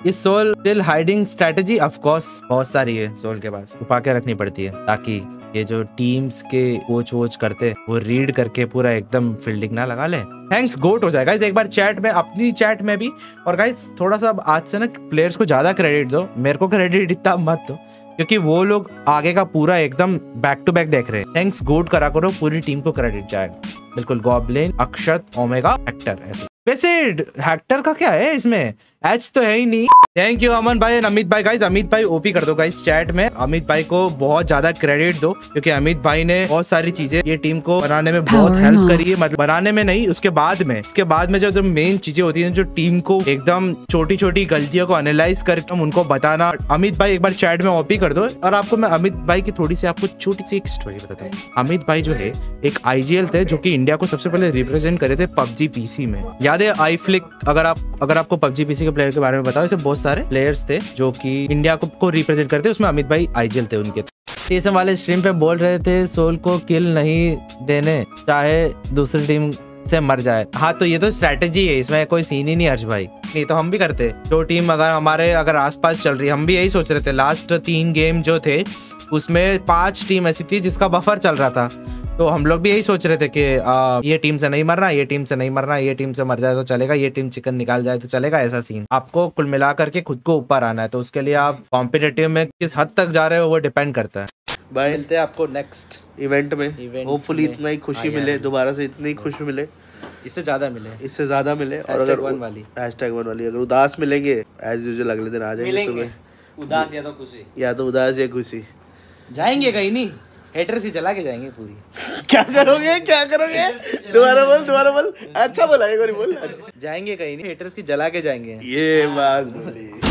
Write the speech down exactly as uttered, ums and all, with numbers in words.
इस soul still hiding strategy of course बहुत सारी है सोल के पास, छुपा के रखनी पड़ती है ताकि ये जो टीम्स के कोच वोच करते वो रीड करके पूरा एकदम फील्डिंग ना लगा ले। थैंक्स गोट हो जाएगा गाइस एक बार चैट में, अपनी चैट में भी। और गाइस थोड़ा सा आज से ना प्लेयर्स को ज्यादा क्रेडिट दो, मेरे को क्रेडिट इतना मत दो क्योंकि वो लोग आगे का पूरा एकदम बैक टू बैक देख रहे हैं। थैंक्स गोट करा करो, पूरी टीम को क्रेडिट जाएगा। बिल्कुल गॉब्लिन, अक्षत, ओमेगा, हेक्टर। ऐसे वैसे हेक्टर का क्या है इसमें, एच तो है ही नहीं। थैंक यू अमन भाई एंड अमित भाई। गाइस अमित भाई ओपी कर दो गाइस चैट में, अमित भाई को बहुत ज्यादा क्रेडिट दो क्योंकि अमित भाई ने बहुत सारी चीजें ये टीम को बनाने में बहुत हेल्प करी है। मतलब बनाने में नहीं, उसके बाद में उसके बाद में जो मेन चीजें होती है जो टीम को एकदम छोटी छोटी गलतियों को एनालाइज करके उनको बताना। अमित भाई एक बार चैट में ओपी कर दो। और आपको मैं अमित भाई की थोड़ी सी आपको छोटी सी एक स्टोरी बताता हूँ। अमित भाई जो है एक आईजीएल थे जो कि इंडिया को सबसे पहले रिप्रेजेंट करे थे पबजी पीसी में, याद है आई फ्लिक। अगर आप अगर आपको पबजी पीसी के प्लेयर के बारे में बताओ, ऐसे बहुत सारे प्लेयर्स थे जो कि इंडिया को, को रिप्रेजेंट करते, उसमें अमित भाई आईजीएल थे उनके। टीएसएम वाले स्ट्रीम पे बोल रहे थे सोल को किल नहीं देने चाहे दूसरी टीम से मर जाए। हाँ तो ये तो स्ट्रेटेजी है, इसमें कोई सीन ही नहीं हर्ष भाई। नहीं तो हम भी करते, जो टीम अगर हमारे अगर आसपास चल रही है, हम भी यही सोच रहे थे। लास्ट तीन गेम जो थे उसमें पांच टीम ऐसी थी जिसका बफर चल रहा था, तो हम लोग भी यही सोच रहे थे कि आ, ये टीम से नहीं मरना, ये टीम से नहीं मरना, ये टीम से मर जाए तो चलेगा, ये टीम चिकन निकाल जाए तो चलेगा। ऐसा सीन आपको कुल मिला करके खुद को ऊपर आना है, तो उसके लिए आप कॉम्पिटिटिव में किस हद तक जा रहे हो वो डिपेंड करता है। भाई मिलते हैं आपको नेक्स्ट इवेंट में, होपफुली इतना ही खुशी मिले दोबारा से, इतनी खुशी मिले, इससे ज्यादा मिले, इससे ज्यादा मिले। और अगर वन वाली हैशटैग वन वाली अगर उदास मिलेंगे एज यूजुअल अगले दिन आ जाएंगे सुबह। उदास या तो खुशी, या तो उदास या खुशी। जाएंगे कहीं नहीं, हेटर्स ही जला के जाएंगे पूरी। क्या करोगे क्या करोगे दोबारा बोल दोबारा बोल। अच्छा बोला एक बार बोल। जाएंगे कहीं नहीं, हेटर्स की जला के जाएंगे। ये बात बोली।